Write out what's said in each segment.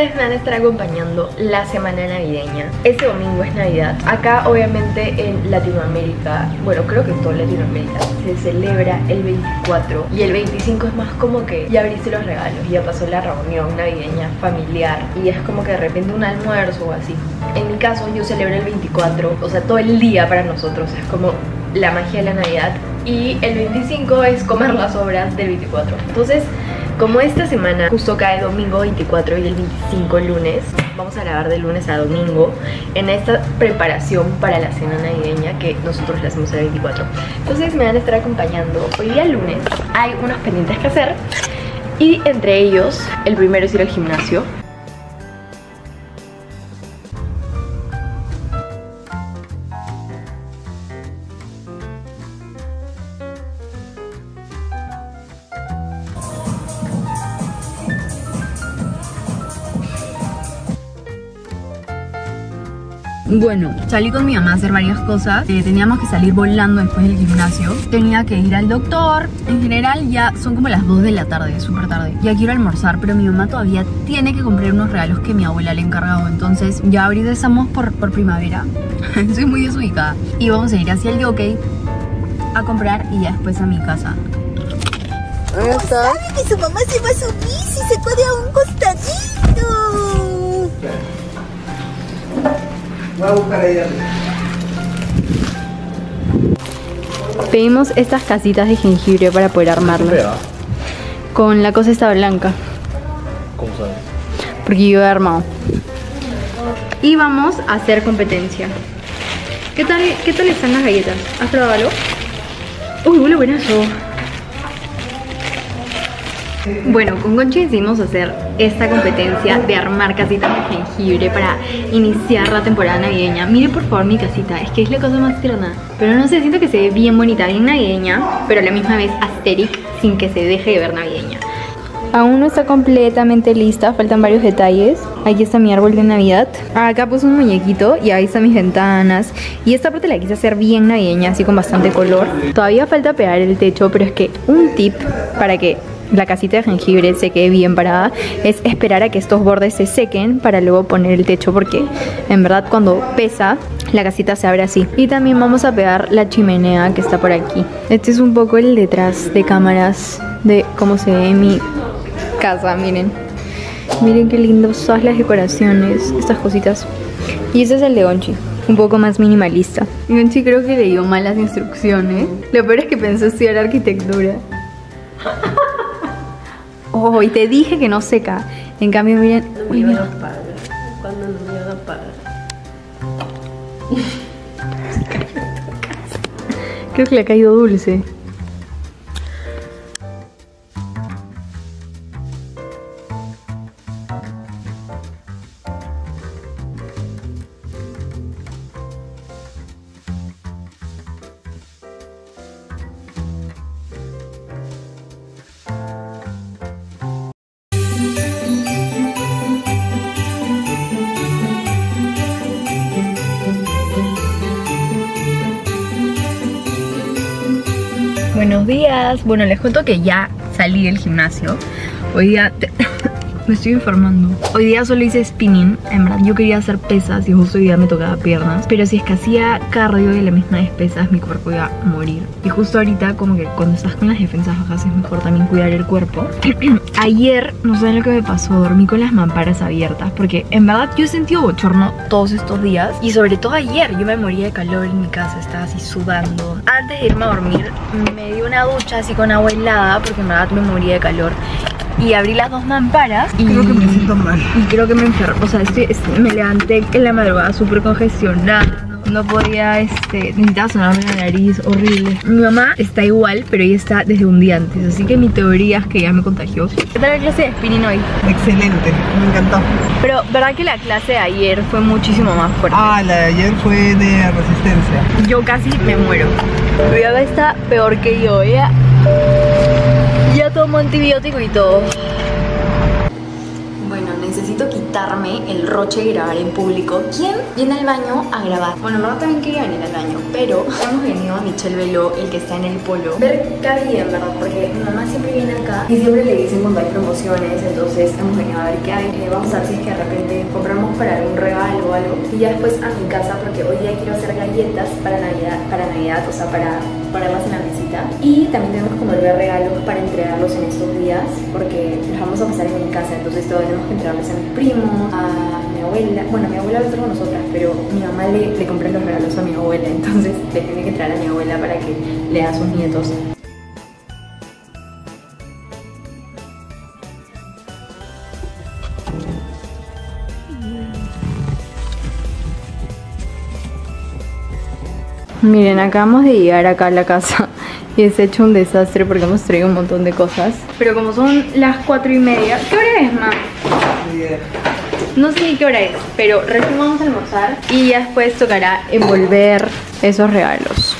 ustedes me van a estar acompañando la semana navideña. Este domingo es Navidad. Acá obviamente en Latinoamérica, bueno, creo que en toda Latinoamérica se celebra el 24 y el 25 es más como que ya abriste los regalos, ya pasó la reunión navideña familiar y es como que de repente un almuerzo o así. En mi caso yo celebro el 24, o sea, todo el día para nosotros es como la magia de la Navidad, y el 25 es comer las sobras del 24. Entonces, como esta semana justo cae domingo 24 y el 25 lunes, vamos a grabar de lunes a domingo en esta preparación para la cena navideña que nosotros la hacemos el 24. Entonces me van a estar acompañando. Hoy día lunes hay unos pendientes que hacer y entre ellos el primero es ir al gimnasio. Bueno, salí con mi mamá a hacer varias cosas. Teníamos que salir volando después del gimnasio. Tenía que ir al doctor. En general ya son como las 2 de la tarde, súper tarde. Ya quiero almorzar, pero mi mamá todavía tiene que comprar unos regalos que mi abuela le ha encargado. Entonces ya ahorita estamos por primavera. Soy muy desubicada. Y vamos a ir hacia el Jockey a comprar y ya después a mi casa. ¿Sabe que su mamá se va a subir si se puede a un costadito? Voy a buscar ahí arriba. Pedimos estas casitas de jengibre para poder armarlas. Con la cosa esta blanca. ¿Cómo sabes? Porque yo he armado. Y vamos a hacer competencia. ¿Qué tal están las galletas? ¿Has probado algo? Uy, huele buenazo. Bueno, con Conchi decidimos hacer esta competencia de armar casitas de jengibre para iniciar la temporada navideña. Miren por favor mi casita, es que es la cosa más tierna. Pero no sé, siento que se ve bien bonita, bien navideña, pero a la misma vez asteric sin que se deje de ver navideña. Aún no está completamente lista, faltan varios detalles. Aquí está mi árbol de Navidad. Acá puse un muñequito y ahí están mis ventanas. Y esta parte la quise hacer bien navideña, así con bastante color. Todavía falta pegar el techo, pero es que un tip para que la casita de jengibre se quede bien parada es esperar a que estos bordes se sequen para luego poner el techo, porque en verdad cuando pesa la casita se abre así. Y también vamos a pegar la chimenea que está por aquí. Este es un poco el detrás de cámaras de cómo se ve mi casa, miren. Miren qué lindos todas las decoraciones, estas cositas. Y este es el de Gonchi, un poco más minimalista. Gonchi creo que leyó mal las instrucciones. Lo peor es que pensó estudiar arquitectura. Oh, y te dije que no seca. En cambio, miren. No me iban a pagar. Cuando no me iban a pagar. Creo que le ha caído dulce. Buenos días. Bueno, les cuento que ya salí del gimnasio. Hoy día me estoy informando. Hoy día solo hice spinning. En verdad yo quería hacer pesas y justo hoy día me tocaba piernas. Pero si es que hacía cardio y la misma vez pesas, mi cuerpo iba a morir. Y justo ahorita como que cuando estás con las defensas bajas es mejor también cuidar el cuerpo. Ayer, no saben lo que me pasó, dormí con las mamparas abiertas. Porque en verdad yo he sentido bochorno todos estos días. Y sobre todo ayer, yo me moría de calor en mi casa, estaba así sudando. Antes de irme a dormir me di una ducha así con agua helada porque en verdad me moría de calor. Y abrí las dos mamparas y creo que me siento mal. Y creo que me enfermo. O sea, me levanté en la madrugada súper congestionada. No podía, necesitaba sonarme la nariz, horrible. Mi mamá está igual, pero ella está desde un día antes. Así que mi teoría es que ya me contagió. ¿Qué tal la clase de spinning hoy? Excelente, me encantó. Pero, ¿verdad que la clase de ayer fue muchísimo más fuerte? Ah, la de ayer fue de resistencia. Yo casi me muero. Mi mamá está peor que yo. Ella ya tomó antibiótico y todo. Bueno, necesito quitar evitarme el roche de grabar en público. ¿Quién viene al baño a grabar? Bueno, en verdad también quería venir al baño, pero hemos venido a Michel Velo, el que está en el polo, ver qué había, en verdad, porque mi mamá siempre viene acá y siempre le dicen cuando hay promociones, entonces hemos venido a ver qué hay. Vamos a ver si es que de repente compramos para algún regalo o algo. Y ya después a mi casa, porque hoy día quiero hacer galletas para Navidad, o sea, para ponerlas en la mesita. Y también tenemos que comprar regalos para entregarlos en estos días, porque los vamos a pasar en mi casa, entonces todavía tenemos que entregarles a mis primos, a mi abuela. Bueno, mi abuela va a estar con nosotras, pero mi mamá le compré los regalos a mi abuela, entonces le tiene que traer a mi abuela para que le dé a sus nietos. Miren, acabamos de llegar acá a la casa y es hecho un desastre porque hemos traído un montón de cosas. Pero como son las 4:30... ¿Qué hora es, ma? No sé ni qué hora es, pero recién vamos a almorzar y ya después tocará envolver esos regalos.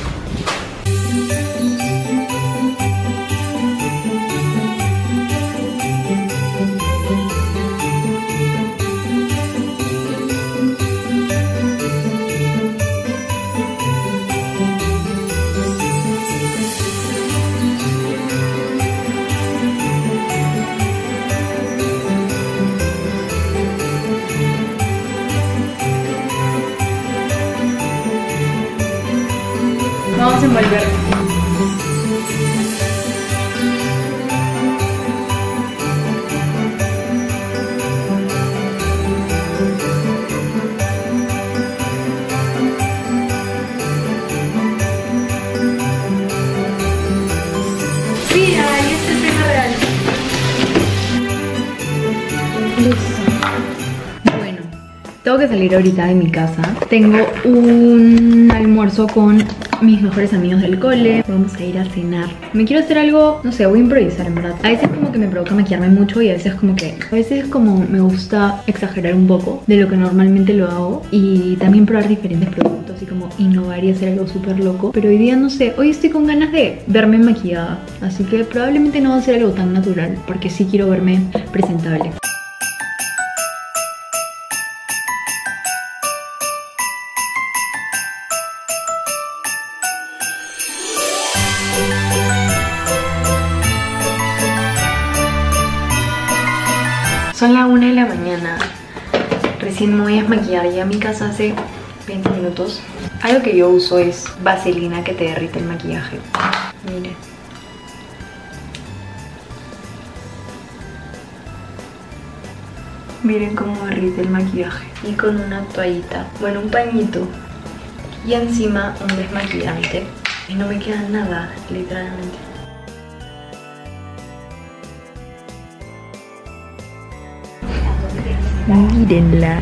Vamos a envolver. Mira, ahí está el primer regalo. Listo. Bueno, tengo que salir ahorita de mi casa. Tengo un almuerzo con mis mejores amigos del cole. Vamos a ir a cenar. Me quiero hacer algo, no sé, voy a improvisar en verdad. A veces como que me provoca maquillarme mucho y a veces como me gusta exagerar un poco de lo que normalmente lo hago. Y también probar diferentes productos y como innovar y hacer algo súper loco. Pero hoy día no sé, hoy estoy con ganas de verme maquillada. Así que probablemente no va a ser algo tan natural, porque sí quiero verme presentable. Son las 1 de la mañana. Recién me voy a desmaquillar. Ya a mi casa hace 20 minutos. Algo que yo uso es vaselina que te derrite el maquillaje. Miren. Miren cómo derrite el maquillaje. Y con una toallita, bueno, un pañito. Y encima un desmaquillante. Y no me queda nada, literalmente. Mírenla.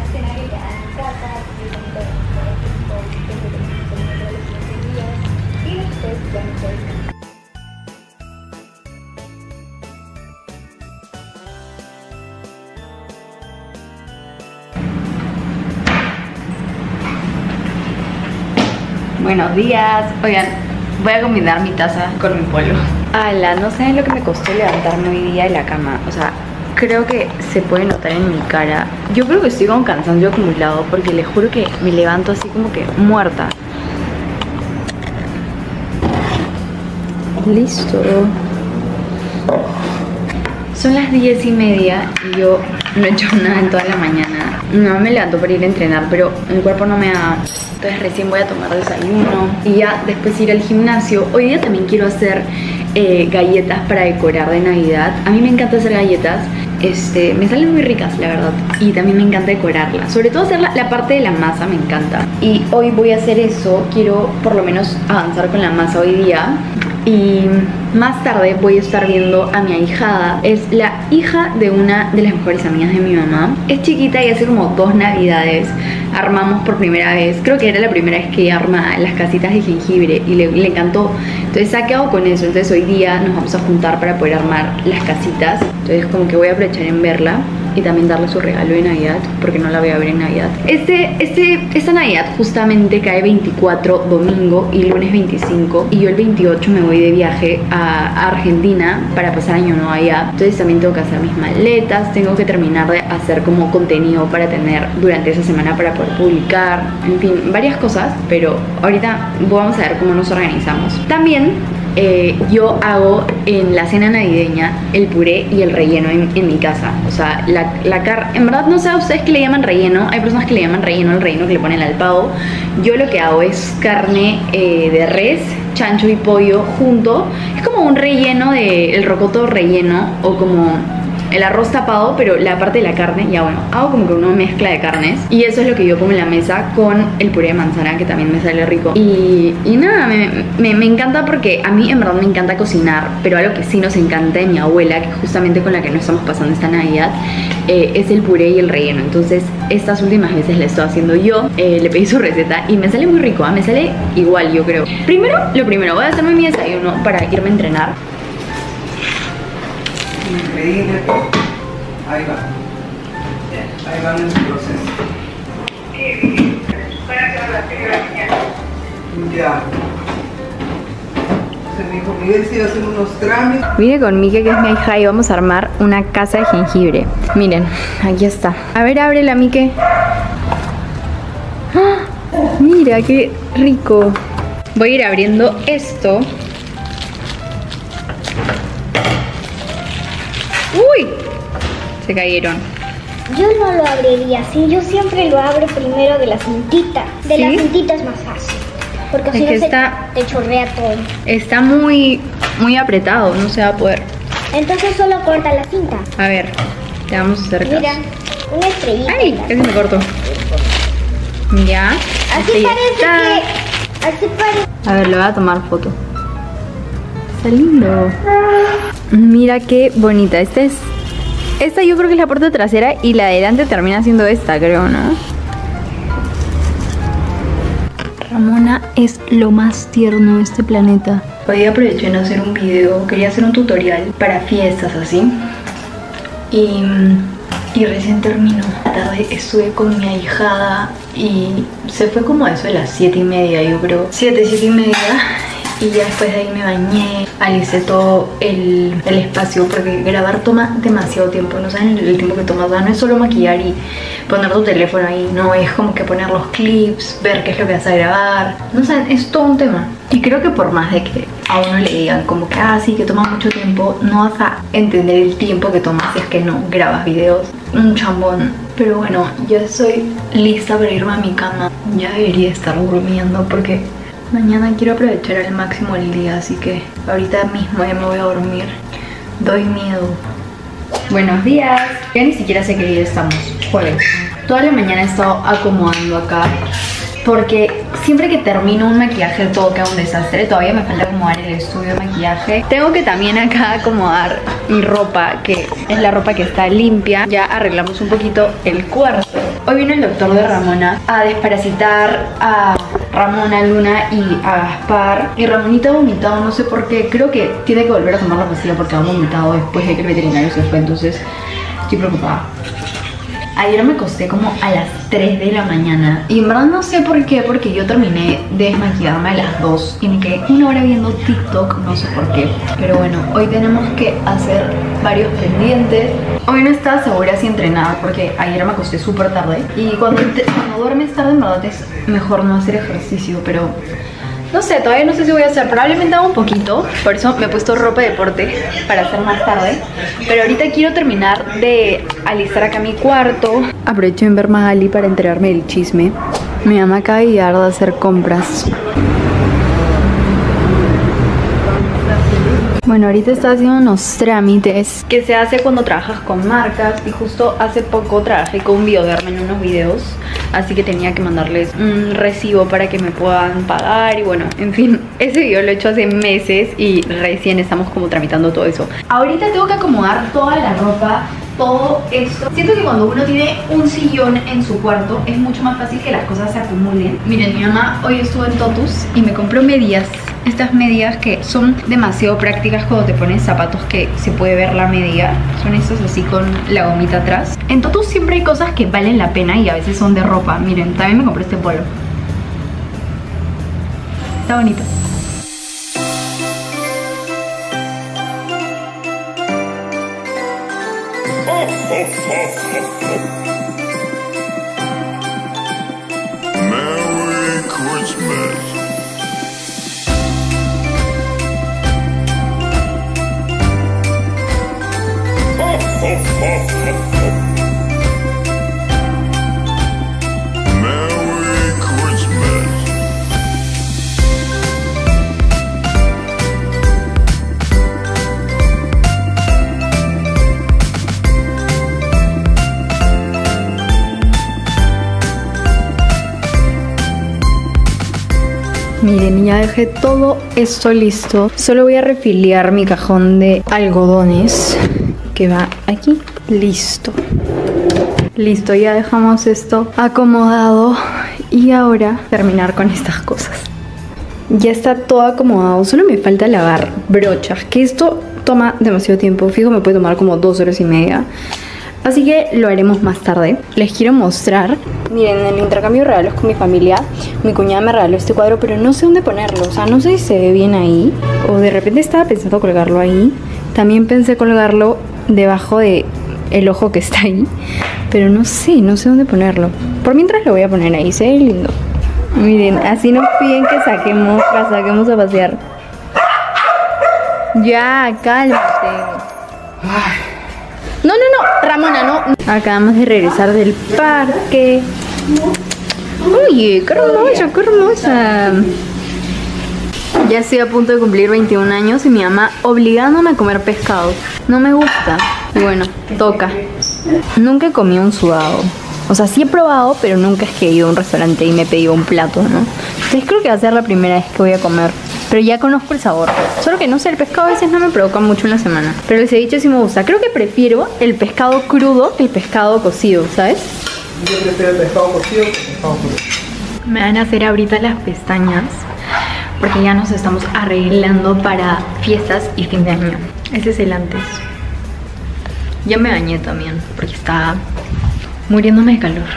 Buenos días. Oigan, voy a combinar mi taza con mi polo. Ala, no saben lo que me costó levantarme hoy día de la cama. O sea, creo que se puede notar en mi cara. Yo creo que estoy con cansancio acumulado porque les juro que me levanto así como que muerta. Listo. Son las 10:30 y yo no he hecho nada en toda la mañana. No me levanto para ir a entrenar, pero el cuerpo no me da. Entonces recién voy a tomar desayuno y ya después ir al gimnasio. Hoy día también quiero hacer galletas para decorar de Navidad. A mí me encanta hacer galletas. Me salen muy ricas, la verdad. Y también me encanta decorarlas. Sobre todo hacer la parte de la masa, me encanta. Y hoy voy a hacer eso. Quiero por lo menos avanzar con la masa hoy día. Y más tarde voy a estar viendo a mi ahijada. Es la hija de una de las mejores amigas de mi mamá. Es chiquita y hace como 2 navidades armamos por primera vez. Creo que era la primera vez que arma las casitas de jengibre y le encantó. Entonces se ha quedado con eso. Entonces hoy día nos vamos a juntar para poder armar las casitas. Entonces como que voy a aprovechar en verla. y también darle su regalo de Navidad, porque no la voy a ver en Navidad. Esta Navidad justamente cae 24 domingo y lunes 25, y yo el 28 me voy de viaje a Argentina para pasar año nuevo allá. Entonces también tengo que hacer mis maletas, tengo que terminar de hacer como contenido para tener durante esa semana para poder publicar, en fin, varias cosas, pero ahorita vamos a ver cómo nos organizamos. También yo hago en la cena navideña el puré y el relleno en mi casa. O sea, la carne, en verdad no sé a ustedes qué le llaman relleno. Hay personas que le llaman relleno al relleno que le ponen al pavo. Yo lo que hago es carne de res, chancho y pollo junto. Es como un relleno el rocoto relleno, o como el arroz tapado, pero la parte de la carne, ya bueno, hago como que una mezcla de carnes. Y eso es lo que yo pongo en la mesa con el puré de manzana, que también me sale rico. Y nada, me encanta, porque a mí en verdad me encanta cocinar, pero algo que sí nos encanta de mi abuela, que justamente con la que nos estamos pasando esta Navidad, es el puré y el relleno. Entonces estas últimas veces le estoy haciendo yo, le pedí su receta y me sale muy rico, me sale igual, yo creo. Lo primero, voy a hacerme mi desayuno para irme a entrenar. Increíble. Ahí va. Ahí va en el proceso. Ya. Mi hijo Miguel se iba a hacer unos trámites. Vine con Mike, que es mi hija, y vamos a armar una casa de jengibre. Miren, aquí está. A ver, ábrela, Mike. ¡Ah! Mira, qué rico. Voy a ir abriendo esto. ¡Uy! Se cayeron. Yo no lo abriría así, yo siempre lo abro primero de la cintita. De ¿Sí? la cintita es más fácil. Porque si Es que no está- te chorrea todo. Está muy apretado, no se va a poder. Entonces solo corta la cinta. A ver, te vamos a hacer caso. Mira, una estrellita. ¡Ay! Casi me corto. Ya. Así este ya parece está. que... Así parece... A ver, le voy a tomar foto. Está lindo. Mira qué bonita. Esta yo creo que es la parte trasera, y la de delante termina siendo esta, creo, ¿no? Ramona es lo más tierno de este planeta. Hoy aproveché en hacer un video, quería hacer un tutorial para fiestas así. Y recién terminó. La tarde estuve con mi ahijada y se fue como a eso de las 7:30, yo creo. 7:30. Y ya después de ahí me bañé, alicé todo el espacio, porque grabar toma demasiado tiempo. No saben el tiempo que toma, o sea, no es solo maquillar y poner tu teléfono ahí, no, es como que poner los clips, ver qué es lo que vas a grabar. No saben, es todo un tema. Y creo que por más de que a uno le digan como que sí, que toma mucho tiempo, no vas a entender el tiempo que toma si es que no grabas videos. Un chambón. Pero bueno, ya estoy lista para irme a mi cama. Ya debería estar durmiendo porque mañana quiero aprovechar al máximo el día, así que ahorita mismo ya me voy a dormir. Doy miedo. Buenos días. Ya ni siquiera sé qué día estamos. Jueves. Toda la mañana he estado acomodando acá, porque siempre que termino un maquillaje todo queda un desastre. Todavía me falta acomodar el estudio de maquillaje. Tengo que también acá acomodar mi ropa, que es la ropa que está limpia. Ya arreglamos un poquito el cuarto. Hoy vino el doctor de Ramona a desparasitar a Ramona, Luna y a Gaspar. Y Ramonita ha vomitado, no sé por qué. Creo que tiene que volver a tomar la pastilla porque ha vomitado después de que el veterinario se fue. Entonces estoy preocupada. Ayer me acosté como a las 3 de la mañana. Y en verdad no sé por qué, porque yo terminé de desmaquillarme a las 2 y me quedé una hora viendo TikTok, no sé por qué. Pero bueno, hoy tenemos que hacer varios pendientes. Hoy no estaba segura si entrenar porque ayer me acosté súper tarde. Y cuando duermes tarde en verdad es mejor no hacer ejercicio, pero no sé, todavía no sé si voy a hacer. Probablemente haga un poquito, por eso me he puesto ropa de deporte para hacer más tarde. Pero ahorita quiero terminar de alistar acá mi cuarto. Aprovecho en ver Magali para enterarme del chisme. Mi mamá acaba de llegar de hacer compras. Bueno, ahorita está haciendo unos trámites que se hace cuando trabajas con marcas. Y justo hace poco trabajé con Bioderma en unos videos, así que tenía que mandarles un recibo para que me puedan pagar. Y bueno, en fin, ese video lo he hecho hace meses y recién estamos como tramitando todo eso. Ahorita tengo que acomodar toda la ropa todo esto. Siento que cuando uno tiene un sillón en su cuarto es mucho más fácil que las cosas se acumulen. Miren, mi mamá hoy estuvo en Totus y me compró medias. Estas medias que son demasiado prácticas cuando te pones zapatos que se puede ver la media. Son estas así con la gomita atrás. En Totus siempre hay cosas que valen la pena y a veces son de ropa. Miren, también me compré este polo. Está bonito. Merry Christmas. Merry Christmas. Miren, ya dejé todo esto listo. Solo voy a refiliar mi cajón de algodones que va aquí. Listo. Listo, ya dejamos esto acomodado. Y ahora terminar con estas cosas. Ya está todo acomodado. Solo me falta lavar brochas, que esto toma demasiado tiempo. Fijo, me puede tomar como 2 horas y media. Así que lo haremos más tarde. Les quiero mostrar. Miren, en el intercambio de regalos con mi familia, mi cuñada me regaló este cuadro, pero no sé dónde ponerlo. O sea, no sé si se ve bien ahí. O de repente estaba pensando colgarlo ahí. También pensé colgarlo debajo de el ojo que está ahí. Pero no sé dónde ponerlo. Por mientras lo voy a poner ahí, se ve lindo. Miren, así nos piden que saquemos a pasear. Ya, cálmate. No, Ramona, no. Acabamos de regresar del parque. Oye, qué hermosa. Ya estoy a punto de cumplir 21 años y mi mamá obligándome a comer pescado. No me gusta. Y bueno, toca. Nunca he comido un sudado. O sea, sí he probado, pero nunca es que he ido a un restaurante y me he pedido un plato, ¿no? Entonces creo que va a ser la primera vez que voy a comer. Pero ya conozco el sabor. Solo que no sé, el pescado a veces no me provoca mucho en la semana. Pero el ceviche sí me gusta. Creo que prefiero el pescado crudo que el pescado cocido, ¿sabes? Yo prefiero el pescado cocido que el pescado crudo. Me van a hacer ahorita las pestañas porque ya nos estamos arreglando para fiestas y fin de año. Ese es el antes. Ya me bañé también porque estaba muriéndome de calor.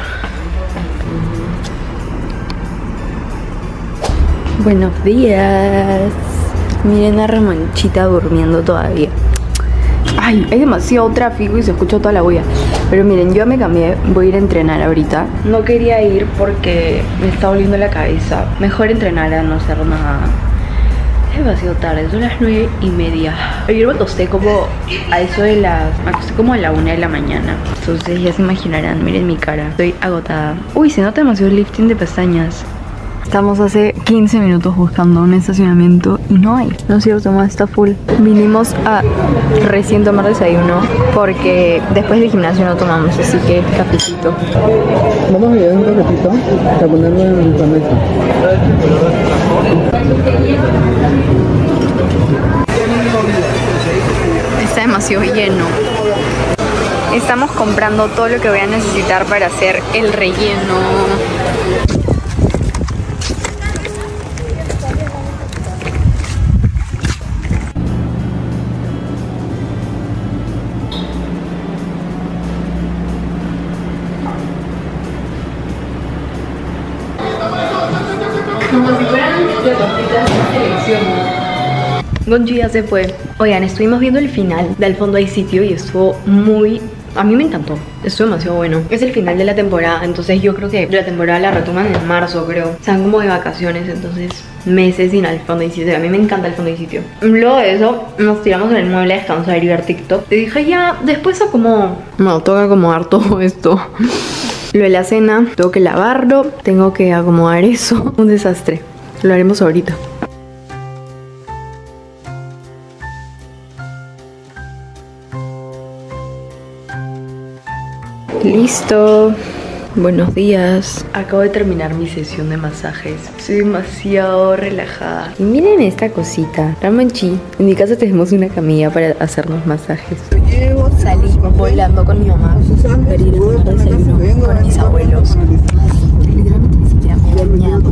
Buenos días. Miren a Ramonchita durmiendo todavía. Ay, hay demasiado tráfico y se escucha toda la bulla. Pero miren, yo me cambié, voy a ir a entrenar ahorita. No quería ir porque me está doliendo la cabeza. Mejor entrenar a no hacer nada. Es demasiado tarde, son las 9:30. Ayer me acosté como a eso de me acosté como a la 1 de la mañana. Entonces ya se imaginarán, miren mi cara. Estoy agotada. Uy, se nota demasiado el lifting de pestañas. Estamos hace 15 minutos buscando un estacionamiento y no hay. No es cierto, más está full. Vinimos a recién tomar desayuno porque después del gimnasio no tomamos, así que cafecito. Vamos a llevar un cafecito para ponerlo en la mesa. Está demasiado lleno. Estamos comprando todo lo que voy a necesitar para hacer el relleno. Como si fueran de papitas de selección. Gonchi ya se fue. Oigan, estuvimos viendo el final de Al fondo hay sitio y estuvo muy... A mí me encantó, estuvo demasiado bueno. Es el final de la temporada, entonces yo creo que la temporada la retoman en marzo, creo. Están como de vacaciones, entonces meses sin Al fondo hay sitio. A mí me encanta Al fondo hay sitio. Luego de eso nos tiramos en el mueble a descansar y ver TikTok. Y dije ya, después acomodo. No, tengo que acomodar todo esto. Lo de la cena, tengo que lavarlo, tengo que acomodar eso. Un desastre. Lo haremos ahorita. Listo. Buenos días. Acabo de terminar mi sesión de masajes. Estoy demasiado relajada. Y miren esta cosita. Ramonchi, en mi casa tenemos una camilla para hacernos masajes. Salí. volando con mi mamá para ir a tomar desayuno con mis abuelos. Literalmente ni siquiera me he bañado.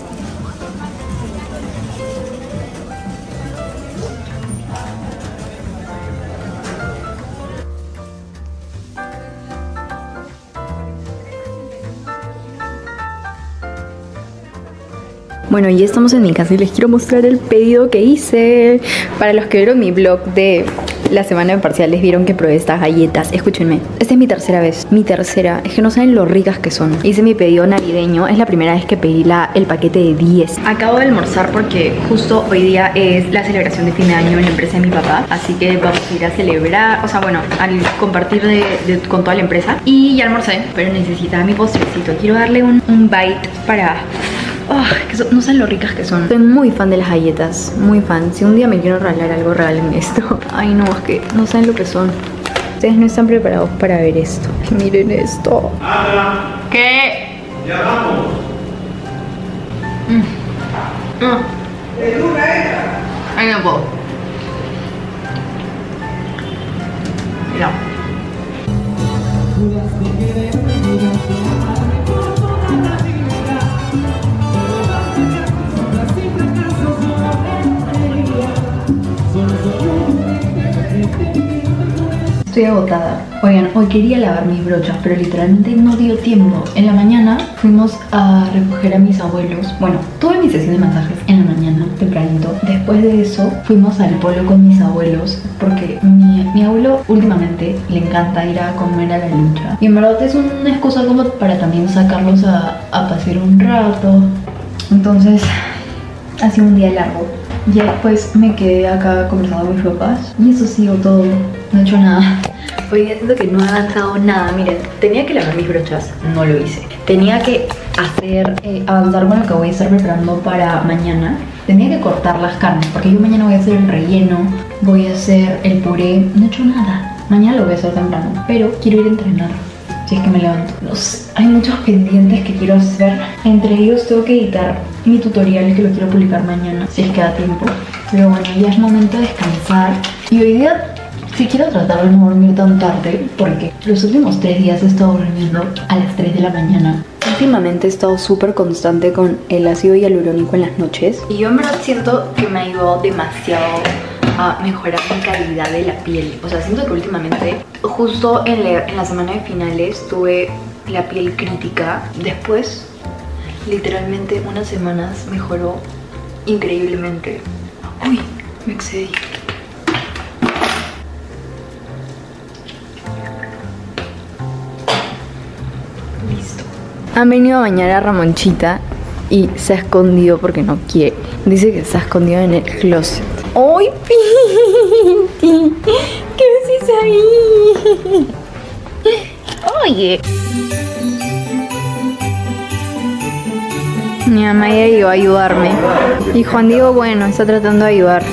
Bueno, ya estamos en mi casa y les quiero mostrar el pedido que hice. Para los que vieron mi vlog de la semana de parciales, vieron que probé estas galletas. Escúchenme, esta es mi tercera vez. Mi tercera, es que no saben lo ricas que son. Hice mi pedido navideño, es la primera vez que pedí el paquete de 10. Acabo de almorzar porque justo hoy día es la celebración de fin de año en la empresa de mi papá. Así que vamos a ir a celebrar, o sea, bueno, al compartir con toda la empresa. Y ya almorcé, pero necesitaba mi postrecito. Quiero darle un bite para... Oh, no saben lo ricas que son. Soy muy fan de las galletas, muy fan. Si un día me quiero regalar algo, regálenme esto. Ay no, es que no saben lo que son. Ustedes no están preparados para ver esto. Miren esto. ¿Qué? Ya vamos. Ay no puedo. Mira. Estoy agotada. Oigan, hoy quería lavar mis brochas, pero literalmente no dio tiempo. En la mañana fuimos a recoger a mis abuelos. Bueno, tuve mi sesión de masajes en la mañana, tempranito. Después de eso, fuimos al polo con mis abuelos, porque mi abuelo últimamente le encanta ir a comer a la lucha. Y en verdad es una excusa como para también sacarlos a pasear un rato. Entonces, ha sido un día largo. Ya después me quedé acá conversando con mis papás y eso sigo todo, no he hecho nada. Hoy día siento que no he avanzado nada. Miren, tenía que lavar mis brochas, no lo hice. Tenía que avanzar con lo que voy a estar preparando para mañana. Tenía que cortar las carnes, porque yo mañana voy a hacer el relleno, voy a hacer el puré. No he hecho nada, mañana lo voy a hacer temprano, pero quiero ir a entrenar. Si es que me levanto. No sé, hay muchos pendientes que quiero hacer. Entre ellos tengo que editar mi tutorial que lo quiero publicar mañana, si es que da tiempo. Pero bueno, ya es momento de descansar. Y hoy día sí quiero tratar de no dormir tan tarde, porque los últimos 3 días he estado durmiendo a las 3 de la mañana. Últimamente he estado súper constante con el ácido hialurónico en las noches. Y yo en verdad siento que me ha ayudado demasiado a mejorar mi calidad de la piel. O sea, siento que últimamente, justo en la semana de finales, tuve la piel crítica. Después, literalmente unas semanas mejoró increíblemente. Uy, me excedí. Listo. Han venido a bañar a Ramonchita y se ha escondido porque no quiere. Dice que se ha escondido en el closet. ¡Ay, Pinti! ¿Qué haces ahí? Oye. Mi mamá ya llegó a ayudarme. Y Juan Diego, bueno, está tratando de ayudar.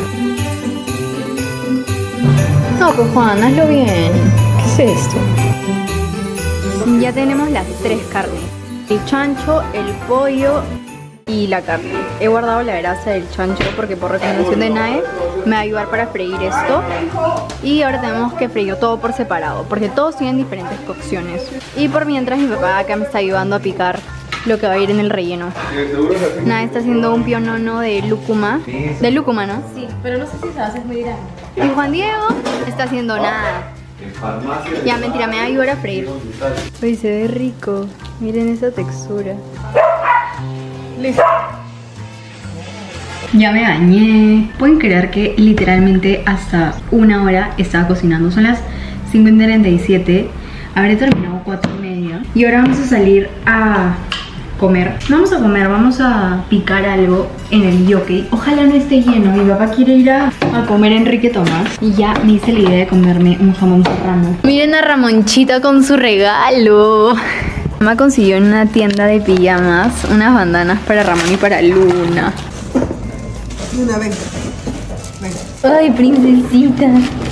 No, pues Juan, hazlo bien. ¿Qué es esto? Ya tenemos las 3 carnes. El chancho, el pollo y la carne. He guardado la grasa del chancho porque por recomendación de Nae me va a ayudar para freír esto. Y ahora tenemos que freír todo por separado, porque todos tienen diferentes cocciones. Y por mientras mi papá acá me está ayudando a picar lo que va a ir en el relleno. Nae está haciendo un pionono de lúcuma. De lúcuma, ¿no? Sí, pero no sé si se va a hacer muy grande. Y Juan Diego está haciendo nada. Ya, mentira, me va a ayudar a freír. Uy, se ve rico. Miren esa textura. Listo. Ya me bañé. Pueden creer que literalmente hasta 1 hora estaba cocinando. Son las 5:37. Habré terminado 4:30. Y ahora vamos a salir a comer. Vamos a comer, vamos a picar algo en el Jockey. Ojalá no esté lleno. Mi papá quiere ir a comer Enrique Tomás. Y ya me hice la idea de comerme un jamón serrano. Miren a Ramonchita con su regalo. Mamá consiguió en una tienda de pijamas unas bandanas para Ramón y para Luna. Luna, venga. Ay, princesita.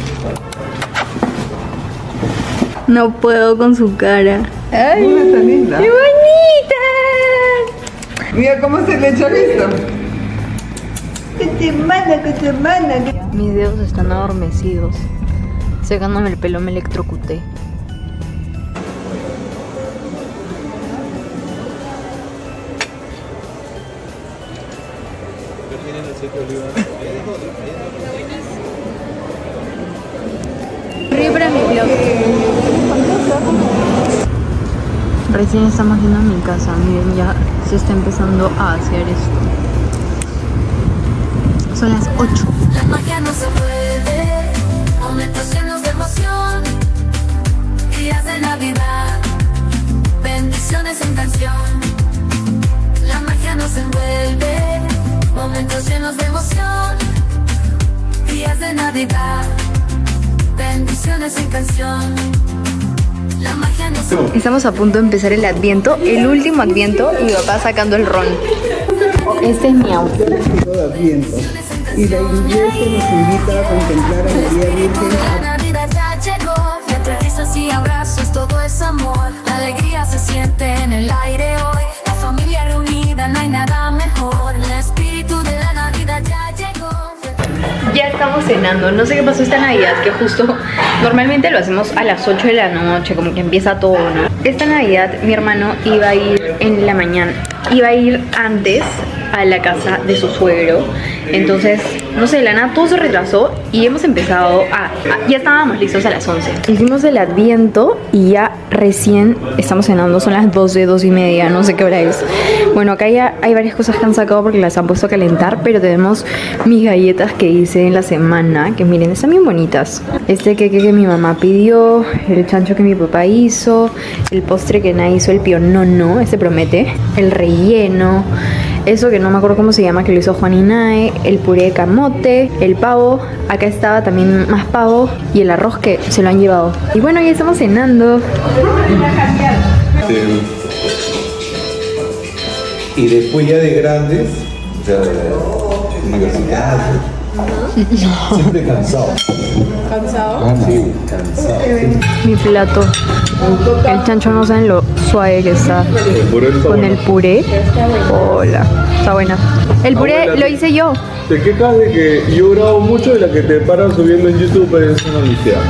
No puedo con su cara. Ay, Luna está linda. ¡Qué bonita! Mira cómo se le echó esto. Con tu hermana. Mis dedos están adormecidos. Secándome el pelo me electrocuté. Para mi vlog. Recién estamos yendo a mi casa, miren, ya se está empezando a hacer esto. Son las 8. La magia no se puede, momentos llenos de emoción, días de Navidad, bendiciones en canción. La magia nos envuelve, momentos llenos de emoción, días de Navidad, bendiciones en canción. La magia no se puede. Estamos a punto de empezar el adviento, el último adviento, y mi papá sacando el ron. Este es mi outfit. Todo Adviento. Y la iglesia nos invita a contemplar a María Virgen. La Navidad ya llegó, entre risas y abrazos todo es amor. La alegría se siente en el aire hoy, la familia reunida, no hay nada mejor. El espíritu de la Navidad ya llegó. Ya estamos cenando, no sé qué pasó esta Navidad, que justo normalmente lo hacemos a las 8 de la noche, como que empieza todo, ¿no? Esta Navidad mi hermano iba a ir en la mañana, iba a ir antes a la casa de su suegro. Entonces, no sé, de la nada todo se retrasó y hemos empezado ya estábamos listos a las 11. Hicimos el adviento y ya recién estamos cenando, son las 12, 2:30, no sé qué hora es. Bueno, acá ya hay varias cosas que han sacado porque las han puesto a calentar, pero tenemos mis galletas que hice en la semana, que miren, están bien bonitas. Este queque que mi mamá pidió, el chancho que mi papá hizo, el postre que Nay hizo, el pionono, este promete, el relleno, eso que no me acuerdo cómo se llama, que lo hizo Juan y Nay, el puré de camote, el pavo, acá estaba también más pavo, y el arroz que se lo han llevado. Y bueno, ya estamos cenando. Y después ya de grandes, o sea, universidad, siempre cansado. ¿Cansado? Ah, sí, cansado. Mi plato. El chancho no saben lo suave que está con el puré. Hola, está buena. El puré lo hice yo. Te quejas de que yo grabo mucho y la que te paran subiendo en YouTube es una odisea.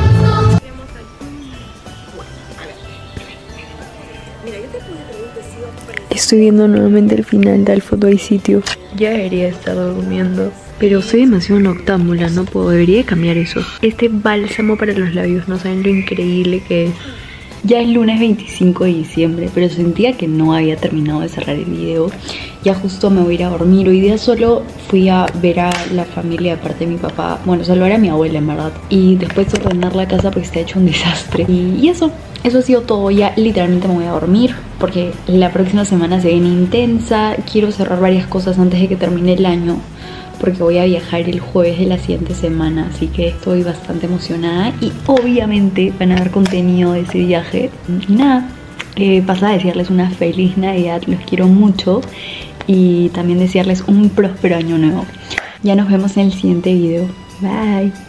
Estoy viendo nuevamente el final del foto y sitio. Ya debería estar durmiendo, pero soy demasiado noctámbula, no puedo, debería cambiar eso. Este bálsamo para los labios, no saben lo increíble que es. Ya es lunes 25 de diciembre, pero sentía que no había terminado de cerrar el video. Ya justo me voy a ir a dormir. Hoy día solo fui a ver a la familia de parte de mi papá. Bueno, salvar a mi abuela en verdad. Y después ordenar la casa porque está hecho un desastre. Y eso ha sido todo. Ya literalmente me voy a dormir porque la próxima semana se viene intensa. Quiero cerrar varias cosas antes de que termine el año, porque voy a viajar el jueves de la siguiente semana, así que estoy bastante emocionada y obviamente van a dar contenido de ese viaje. Y nada, pasa a desearles una feliz Navidad, los quiero mucho, y también desearles un próspero año nuevo. Ya nos vemos en el siguiente video. Bye.